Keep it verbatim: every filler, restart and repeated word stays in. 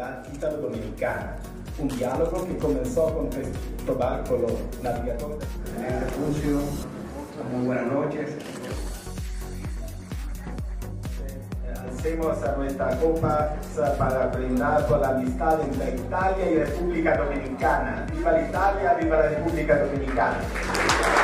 comunidad italo-dominicana. Un diálogo que comenzó con Cristóbal Colón, navigador. Presidente Funcio, muy buenas noches. Alcemos a nuestra copa para brindar por la amistad entre Italia y República Dominicana. ¡Viva l'Italia, viva la República Dominicana!